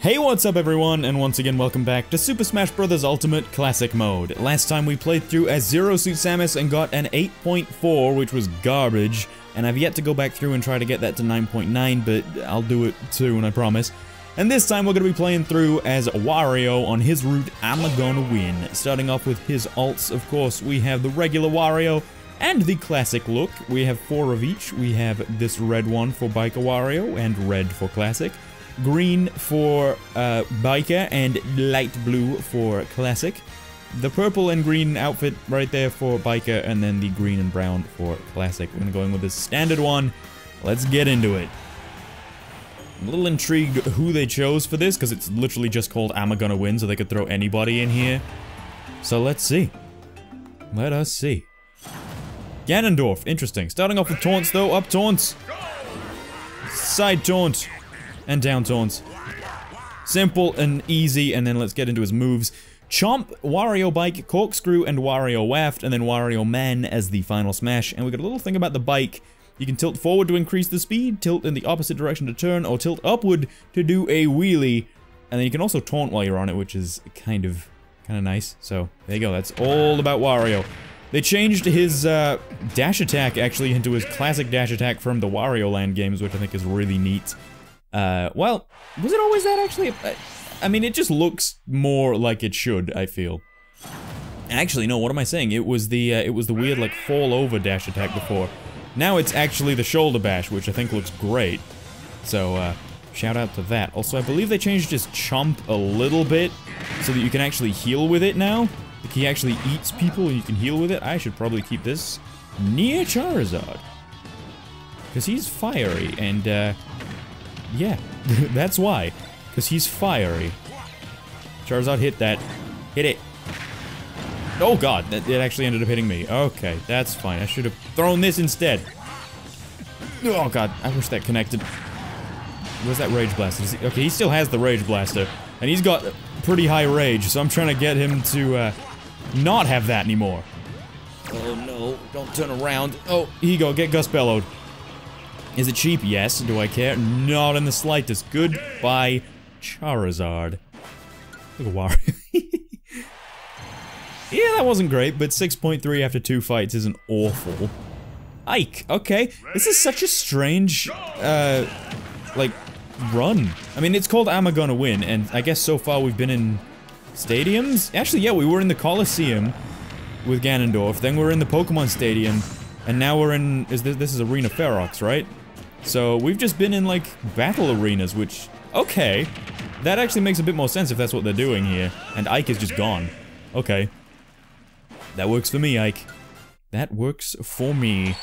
Hey, what's up everyone, and once again welcome back to Super Smash Bros. Ultimate Classic Mode. Last time we played through as Zero Suit Samus and got an 8.4, which was garbage, and I've yet to go back through and try to get that to 9.9, but I'll do it soon, I promise. And this time we're going to be playing through as Wario on his route I'm gonna win. Starting off with his alts, of course, we have the regular Wario and the classic look. We have 4 of each. We have this red one for Biker Wario and red for classic. Green for Biker and light blue for classic. The purple and green outfit right there for Biker, and then the green and brown for classic. We're gonna go in with this standard one. Let's get into it. I'm a little intrigued who they chose for this, because it's literally just called I'm gonna win, so they could throw anybody in here. So let's see. Let us see. Ganondorf, interesting. Starting off with taunts though, up taunts. Side taunt. And down taunts. Simple and easy, and then let's get into his moves. Chomp, Wario Bike, Corkscrew, and Wario Waft, and then Wario Man as the final smash. And we got a little thing about the bike. You can tilt forward to increase the speed, tilt in the opposite direction to turn, or tilt upward to do a wheelie. And then you can also taunt while you're on it, which is kind of nice. So, there you go, that's all about Wario. They changed his dash attack, actually, into his classic dash attack from the Wario Land games, which I think is really neat. Well, was it always that, actually? I mean, it just looks more like it should, I feel. Actually, no, what am I saying? It was the weird, like, fall-over dash attack before. Now it's actually the shoulder bash, which I think looks great. So, shout out to that. Also, I believe they changed his chomp a little bit, so that you can actually heal with it now. Like, he actually eats people and you can heal with it. I should probably keep this near Charizard. Because he's fiery, and, yeah, that's why. Because he's fiery. Charizard, hit that. Hit it. Oh god, it actually ended up hitting me. Okay, that's fine. I should have thrown this instead. Oh god, I wish that connected. Where's that Rage Blaster? Okay, he still has the Rage Blaster. And he's got pretty high rage, so I'm trying to get him to, not have that anymore. Oh no, don't turn around. Oh, here you go, get Gus Bellowed. Is it cheap? Yes. Do I care? Not in the slightest. Goodbye, Charizard. Look at Wario. Yeah, that wasn't great, but 6.3 after 2 fights isn't awful. Ike, okay. This is such a strange, like, run. I mean, it's called I'm gonna win, and I guess so far we've been in stadiums? Actually, yeah, we were in the Coliseum with Ganondorf, then we're in the Pokemon Stadium, and now we're in, this is Arena Ferox, right? So, we've just been in, like, battle arenas, which, okay. That actually makes a bit more sense if that's what they're doing here. And Ike is just gone. Okay. That works for me, Ike. That works for me.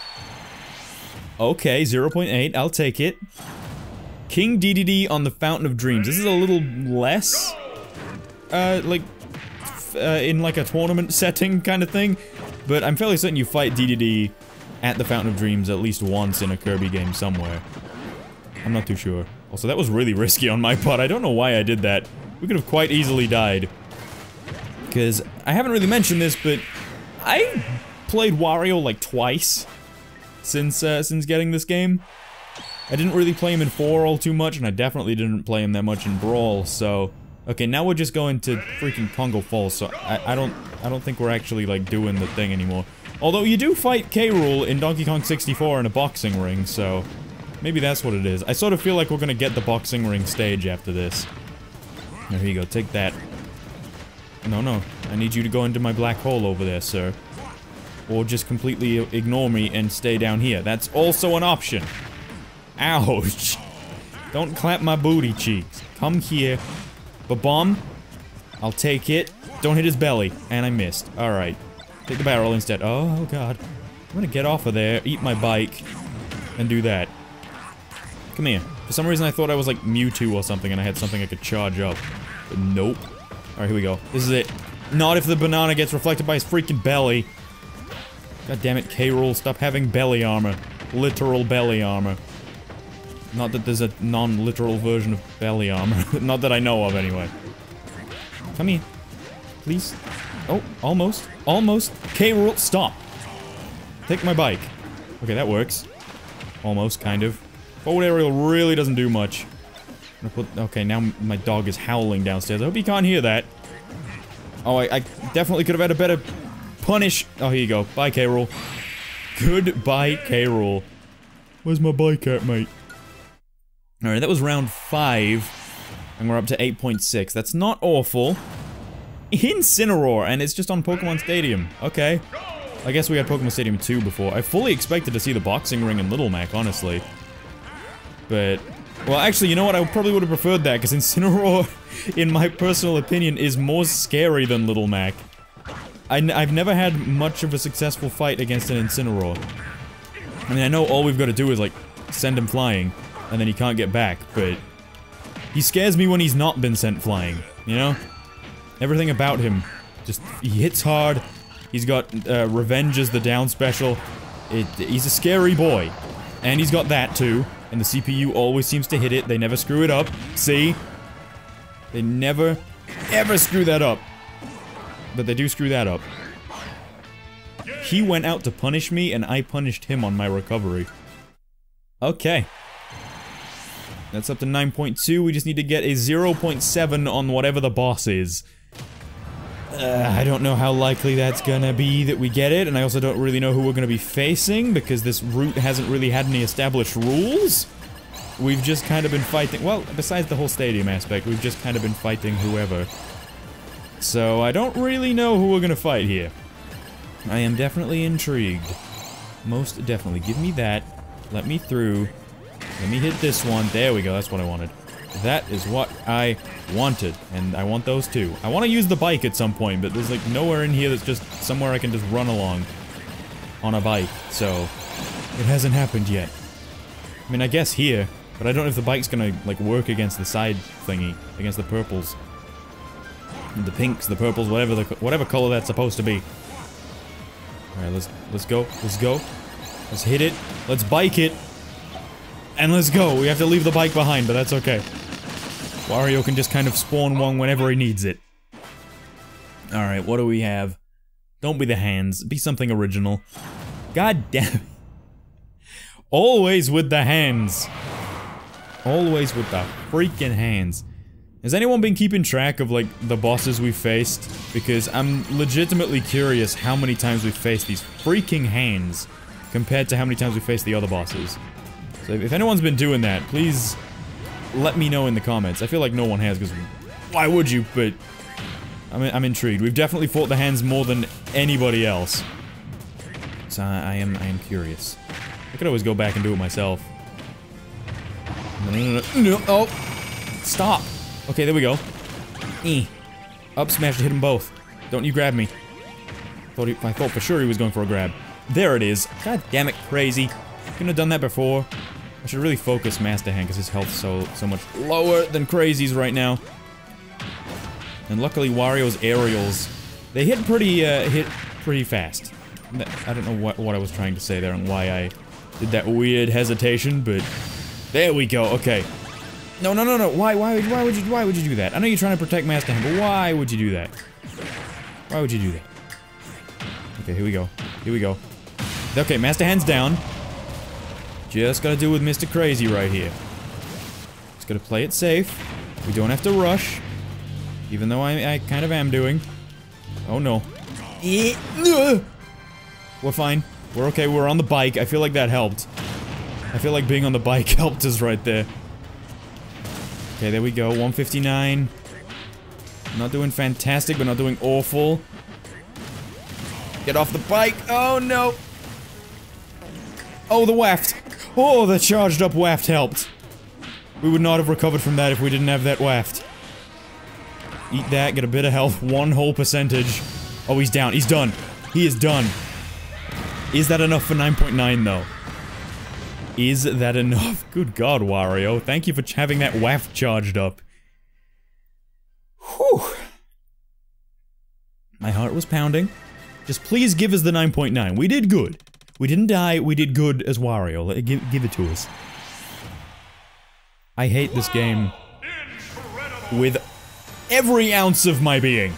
Okay, 0.8, I'll take it. King Dedede on the Fountain of Dreams. This is a little less, like, in like a tournament setting kind of thing. But I'm fairly certain you fight Dedede at the Fountain of Dreams at least once in a Kirby game somewhere. I'm not too sure. Also, that was really risky on my part. I don't know why I did that. We could have quite easily died. Because, I haven't really mentioned this, but I played Wario like twice since getting this game. I didn't really play him in 4 all too much, and I definitely didn't play him that much in Brawl, so... Okay, now we're just going to freaking Congo Falls, so I don't think we're actually, like, doing the thing anymore. Although you do fight K. Rool in Donkey Kong 64 in a boxing ring, so... Maybe that's what it is. I sort of feel like we're gonna get the boxing ring stage after this. There you go, take that. No, I need you to go into my black hole over there, sir. Or just completely ignore me and stay down here. That's also an option. Ouch. Don't clap my booty cheeks. Come here. Ba-bomb. I'll take it. Don't hit his belly. And I missed. Alright. Take the barrel instead. Oh, god. I'm gonna get off of there, eat my bike, and do that. Come here. For some reason I thought I was like Mewtwo or something and I had something I could charge up. But nope. Alright, here we go. This is it. Not if the banana gets reflected by his freaking belly. God damn it, K. Rool, stop having belly armor. Literal belly armor. Not that there's a non-literal version of belly armor. Not that I know of, anyway. Come here. Please. Oh, almost. Almost. K. Rool, stop. Take my bike. Okay, that works. Almost, kind of. Forward aerial really doesn't do much. Okay, now my dog is howling downstairs. I hope you can't hear that. Oh, I definitely could have had a better punish. Oh, here you go. Bye, K. Rool. Goodbye, K. Rool. Where's my bike at, mate? Alright, that was round 5. And we're up to 8.6. That's not awful. Incineroar, and it's just on Pokemon Stadium. Okay. I guess we had Pokemon Stadium 2 before. I fully expected to see the boxing ring in Little Mac, honestly. But... well, actually, you know what? I probably would have preferred that, because Incineroar, in my personal opinion, is more scary than Little Mac. I've never had much of a successful fight against an Incineroar. I mean, I know all we've got to do is, like, send him flying, and then he can't get back, but... he scares me when he's not been sent flying, you know? Everything about him. Just, he hits hard, he's got, Revenge as the down special. He's a scary boy. And he's got that, too. And the CPU always seems to hit it, they never screw it up. See? They never, ever screw that up. But they do screw that up. He went out to punish me, and I punished him on my recovery. Okay. That's up to 9.2, we just need to get a 0.7 on whatever the boss is. I don't know how likely that's gonna be that we get it, and I also don't really know who we're gonna be facing, because this route hasn't really had any established rules. We've just kind of been fighting- well, besides the whole stadium aspect, we've just kind of been fighting whoever. So, I don't really know who we're gonna fight here. I am definitely intrigued. Most definitely. Give me that. Let me through. Let me hit this one. There we go, that's what I wanted. That is what I wanted, and I want those too. I want to use the bike at some point, but there's like nowhere in here that's just somewhere I can just run along on a bike, so it hasn't happened yet. I mean, I guess here, but I don't know if the bike's gonna like work against the side thingy, against the purples. The pinks, the purples, whatever color that's supposed to be. Alright, let's go, let's go. Let's hit it, let's bike it. And let's go. We have to leave the bike behind, but that's okay. Wario can just kind of spawn one whenever he needs it. Alright, what do we have? Don't be the hands. Be something original. God damn it. Always with the hands. Always with the freaking hands. Has anyone been keeping track of, like, the bosses we've faced? Because I'm legitimately curious how many times we've faced these freaking hands compared to how many times we faced the other bosses. So if anyone's been doing that, please let me know in the comments. I feel like no one has, because why would you? But I'm intrigued. We've definitely fought the hands more than anybody else. So I am curious. I could always go back and do it myself. No, oh! Stop! Okay, there we go. Up smash to hit them both. Don't you grab me. I thought for sure he was going for a grab. There it is. God damn it, crazy. Couldn't have done that before. I should really focus Master Hand because his health's so much lower than Crazy's right now. And luckily Wario's aerials, they hit pretty fast. I don't know what I was trying to say there and why I did that weird hesitation, but there we go. Okay. No. Why would you do that? I know you're trying to protect Master Hand, but why would you do that? Why would you do that? Okay, here we go. Here we go. Okay, Master Hand's down. Just gotta deal with Mr. Crazy right here. Just gotta play it safe. We don't have to rush. Even though I kind of am doing. Oh no. We're fine. We're okay, we're on the bike. I feel like that helped. I feel like being on the bike helped us right there. Okay, there we go. 159. Not doing fantastic, but not doing awful. Get off the bike. Oh no. Oh, the waft. Oh, the charged up waft helped. We would not have recovered from that if we didn't have that waft. Eat that, get a bit of health, 1 whole percentage. Oh, he's down, he's done. He is done. Is that enough for 9.9 though? Is that enough? Good God, Wario. Thank you for having that waft charged up. Whew. My heart was pounding. Just please give us the 9.9. We did good. We didn't die, we did good as Wario. Give it to us. I hate this game with every ounce of my being.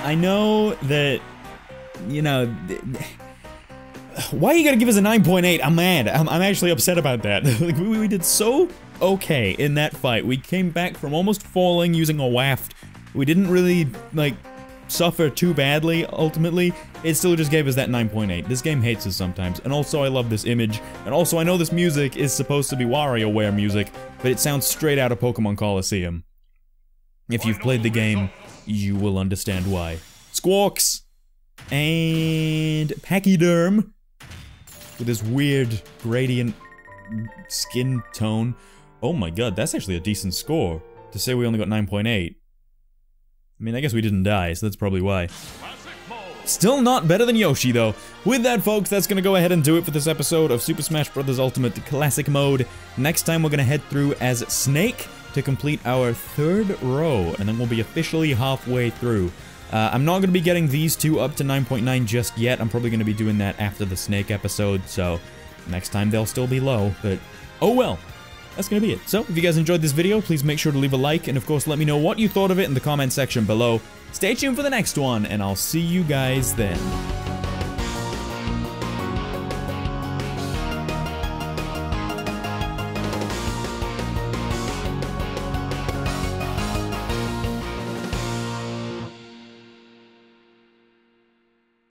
I know that, you know, why are you gonna give us a 9.8? I'm mad. I'm actually upset about that. Like, we did so okay in that fight. We came back from almost falling using a waft. We didn't really, like, suffer too badly, ultimately. It still just gave us that 9.8. This game hates us sometimes. And also, I love this image. And also, I know this music is supposed to be WarioWare music, but it sounds straight out of Pokemon Coliseum. If you've played the game, you will understand why. Squawks! And Pachyderm, with this weird gradient skin tone. Oh my god, that's actually a decent score. To say we only got 9.8. I mean, I guess we didn't die, so that's probably why. Still not better than Yoshi, though. With that, folks, that's gonna go ahead and do it for this episode of Super Smash Bros. Ultimate Classic Mode. Next time, we're gonna head through as Snake to complete our 3rd row, and then we'll be officially halfway through. I'm not going to be getting these two up to 9.9 just yet. I'm probably going to be doing that after the Snake episode, so next time they'll still be low, but oh well. That's going to be it. So, if you guys enjoyed this video, please make sure to leave a like, and of course let me know what you thought of it in the comment section below. Stay tuned for the next one, and I'll see you guys then.